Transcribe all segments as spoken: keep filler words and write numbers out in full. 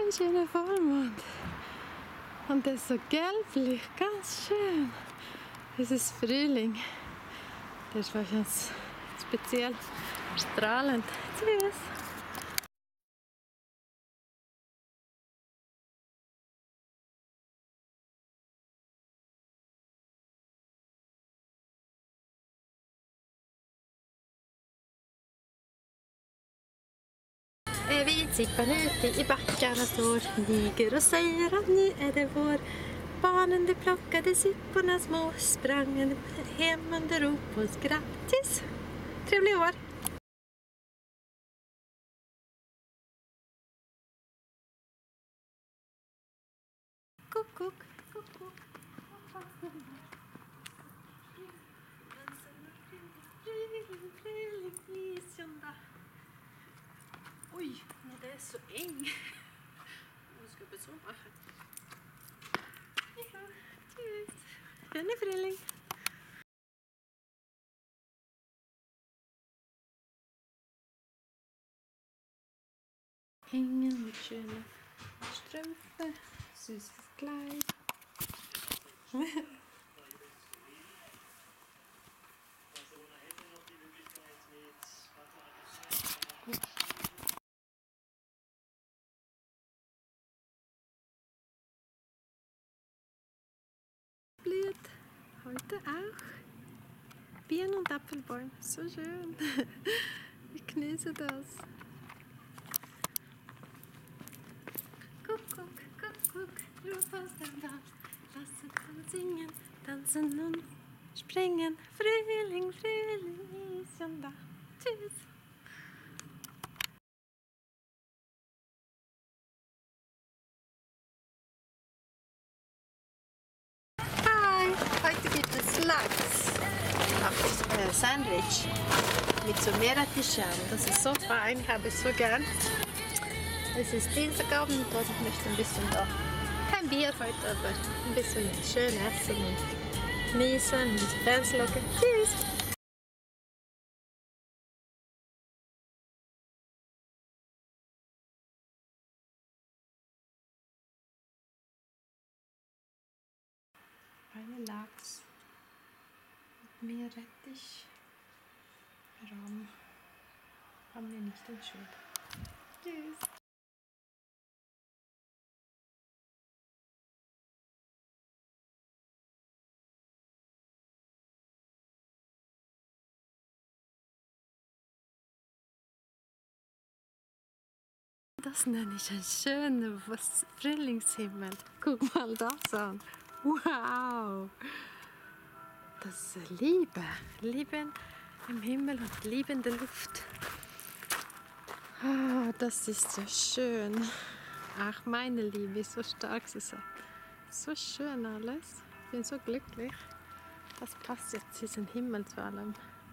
wunderschöner Vollmond. Und der ist so gelblich, ganz schön. Es ist Frühling. Der ist wahrscheinlich speziell strahlend. Tschüss! Vi sippar ute i backarna står, niger och säger att nu är det vår. Barnen de plockade sipporna små, sprang hem under rop och grattis! Trevlig år! Kuck, kuck, kuck, kuck. Frühling, frühling, isjunda. Ui, nee, der ist so eng. Ich muss es so machen. Ja, tschüss. Schöne Frühling. Ängen mit schönen Strümpfen, süßes Kleid. Blüht heute auch Birnen und Apfelbäume. So schön. Ich genieße das. Guck, guck, guck, guck, ruf aus dem Wald. Lass uns singen, tanzen und springen. Frühling, Frühling ist schon da. Tschüss. Heute gibt es Lachs auf äh, Sandwich mit so Meerrettichern. Das ist so fein, habe ich so gern. Es ist Dienstagabend und ich möchte ein bisschen da, kein Bier heute, aber ein bisschen schön essen und genießen und Fernsehen schauen. Tschüss! Eine Lachs mit Meerrettich, Rahm, haben wir nicht entschieden. Tschüss! Das nenne ich einen schönen Frühlingshimmel. Guck mal das an. Wow! Das ist Liebe. Liebe im Himmel und Liebe in der Luft. Ah, das ist so schön. Auch meine Liebe ist so stark. So schön alles. Ich bin so glücklich. Das passt jetzt, diesen Himmel zu allem.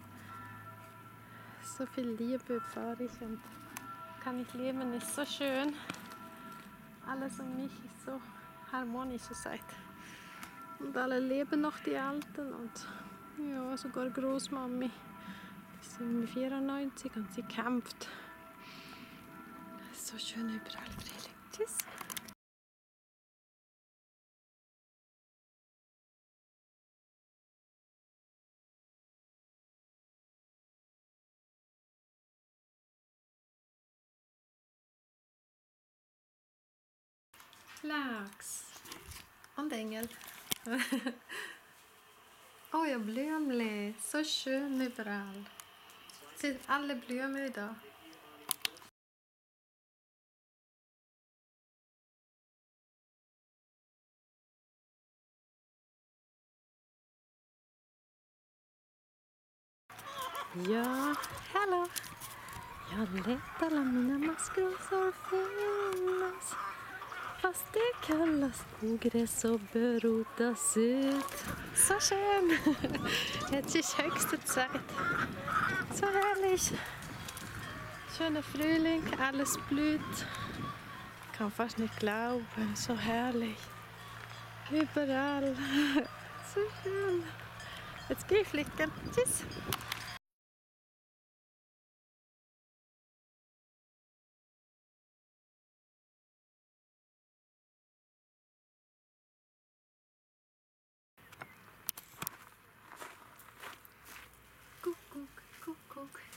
So viel Liebe erfahre ich und kann ich leben, ist so schön. Alles um mich ist so harmonisch zurzeit. Und alle leben noch, die Alten und ja, sogar Großmami. Die ist irgendwie vierundneunzig und sie kämpft. Es ist so schön überall Frühling. Tschüss! Lachs und Engel. Oh ja, Blümle, so schön überall. Es sind alle Blumen da. Ja, hallo. Jag letar av mina maskor som finnas. Fast det kallas ogräs och bör rotas ut. Så schön! Jetzt ist höchste Zeit. So herrlich. Schöner Frühling, alles blüht. Ich kann fast nicht glauben, so herrlich. Überall. So schön. Jetzt gehe ich flicken. Tschüss!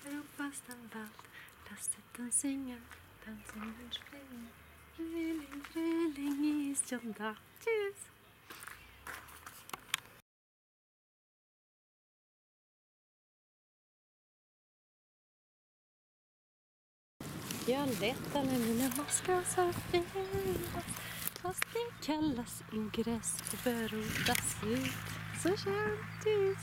Europas den Wald. Lasst uns singen, tanzen und springen. Frühling, Frühling ist schon da. Tschüss! Jag letar med mina maskar så fint. Fast det kallas ogräs och bör rotas ut. Så skönt, tschüss!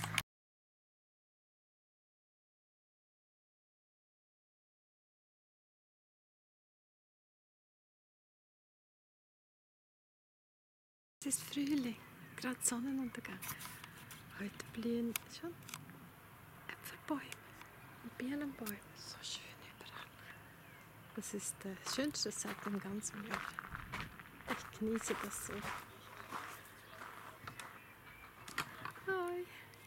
Es ist Frühling, gerade Sonnenuntergang. Heute blühen schon Äpfelbäume und Birnenbäume. So schön überall. Das ist das Schönste seit dem ganzen Jahr. Ich genieße das so. Hi.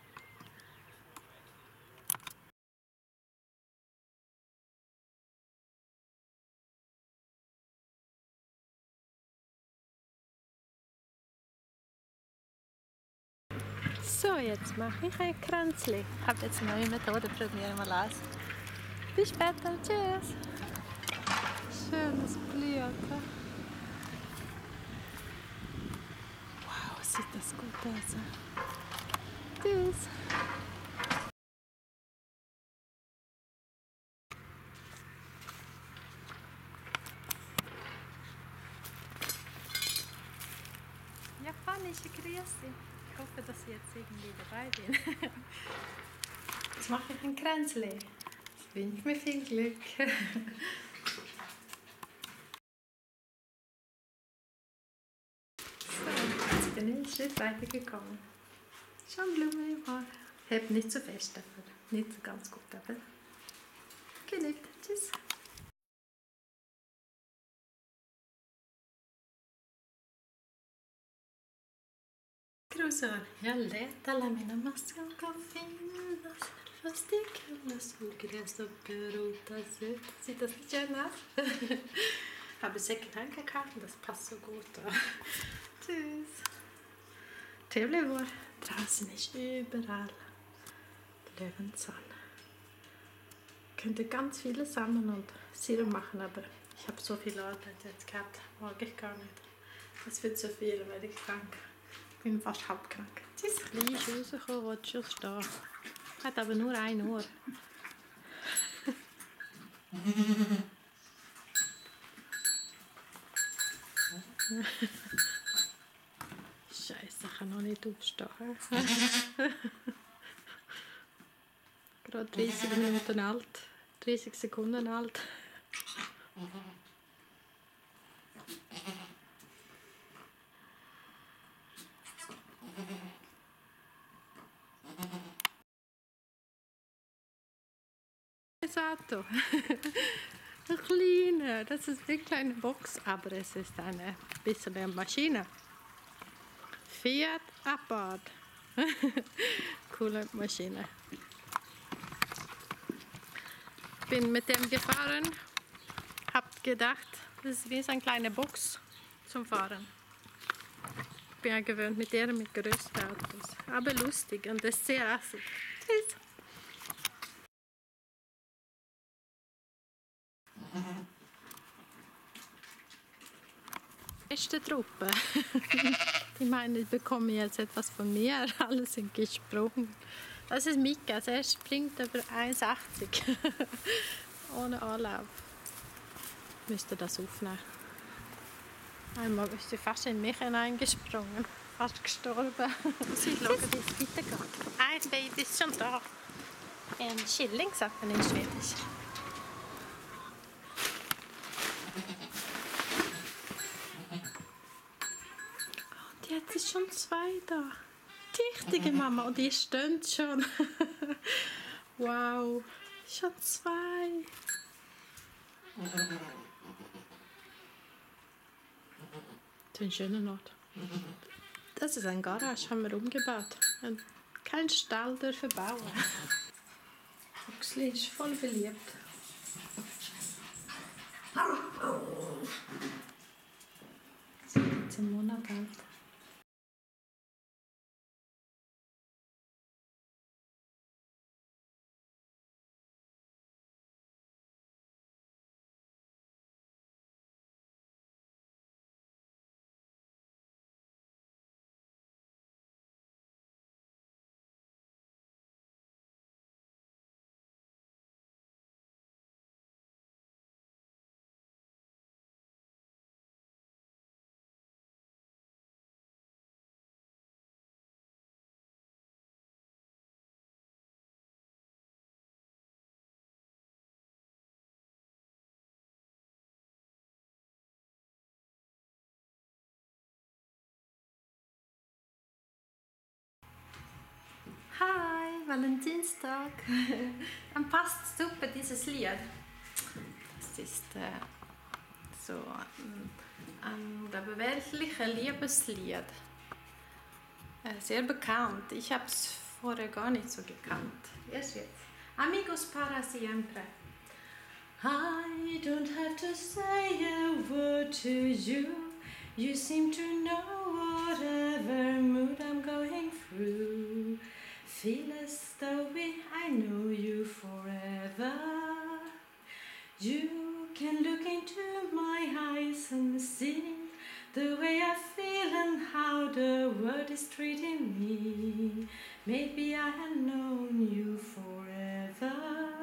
So, jetzt mache ich ein Kränzli. Ich habe jetzt eine neue Methode, probieren wir mal aus. Bis später, tschüss! Schönes Blüten. Wow, sieht das gut aus. Tschüss! Japanische Grüße. Ich hoffe, dass ich jetzt irgendwie dabei bin. Jetzt mache ich ein Kränzli. Ich wünsche mir viel Glück. So, jetzt bin ich einen Schritt weitergekommen. Schon Blumen im Haar. Hebt nicht zu fest, aber nicht so ganz gut. Aber genügt. Tschüss. Grusor, jag letar alla mina maskar kan finnas. Fast det kallas ogräs och bör rotas ut. Sieht das nicht schön aus? Ich habe Secondhand gekauft und das passt so gut. Tschüss. Trevlig vår. Draußen ist überall Löwenzahn. Ich könnte ganz viele sammeln und Sirup machen, aber ich habe so viel Arbeit jetzt gehabt. Mag ich gar nicht. Das wird zu viel, werde ich krank. Ich bin fast halb krank. Tschüss. Klein ist rausgekommen, will schon stehen. Hat aber nur ein Ohr. Scheiße, ich kann noch nicht aufstehen. Gerade dreißig Minuten alt. dreißig Sekunden alt. Auto. Ein kleiner, das ist wirklich eine Box, aber es ist eine bisschen eine Maschine. Fiat Abarth. Coole Maschine. Bin mit dem gefahren, hab gedacht, das ist wie so eine kleine Box zum Fahren. Ich bin ja gewöhnt mit der mit größeren Autos, aber lustig und das ist sehr assig. Tschüss. Beste Truppe. Die meinen, ich bekomme jetzt etwas von mir. Alle sind gesprungen. Das ist Mika. Er springt über eins achtzig. Ohne Anlauf. Ich müsste das aufnehmen. Einmal ist sie fast in mich hineingesprungen. Fast gestorben. Sie schauen, wie es weitergeht. Ein Baby ist schon da. Ein Schilling, sagt man in Schwedisch. Jetzt ist schon zwei da. Die richtige Mama. Und die stehen schon. Wow. Schon zwei. Das ist ein schöner Ort. Das ist ein Garage, haben wir umgebaut. Kein Stall dürfen bauen. Fuchsli ist voll beliebt. Sie ist jetzt einen Monat alt. Hi, Valentinstag. Dann passt super dieses Lied. Das ist äh, so ein, ein glaube, weltliches Liebeslied. Äh, sehr bekannt. Ich habe es vorher gar nicht so gekannt. Erst jetzt. Amigos para siempre. I don't have to say a word to you. You seem to know whatever mood I'm going through. Feel as though we, I know you forever. You can look into my eyes and see the way I feel and how the world is treating me. Maybe I have known you forever.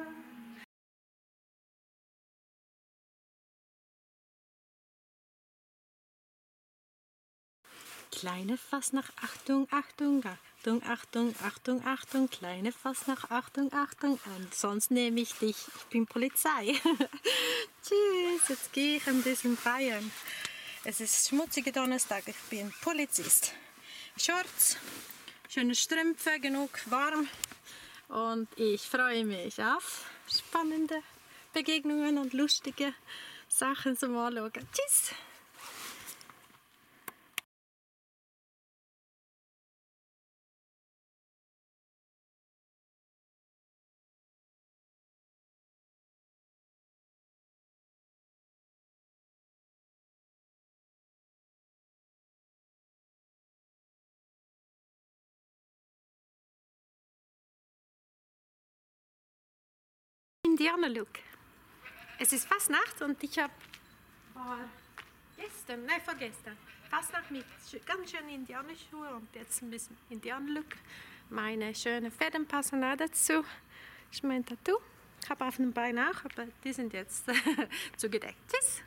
Kleine Fasnacht, Achtung, Achtung, Achtung, Achtung, Achtung, Achtung, kleine Fasnacht, Achtung, Achtung, und sonst nehme ich dich, ich bin Polizei. Tschüss, jetzt gehe ich ein bisschen feiern. Es ist schmutziger Donnerstag, ich bin Polizist. Shorts, schöne Strümpfe, genug warm und ich freue mich auf spannende Begegnungen und lustige Sachen zum Anschauen. Tschüss! Indianer-Look. Es ist fast Nacht und ich habe war gestern, nein vorgestern, fast Nacht mit ganz schönen Indianerschuhen und jetzt ein bisschen Indianer-Look. Meine schönen Federn passen auch dazu. Das ist mein Tattoo. Ich habe auf dem Bein auch, aber die sind jetzt zugedeckt. Tschüss!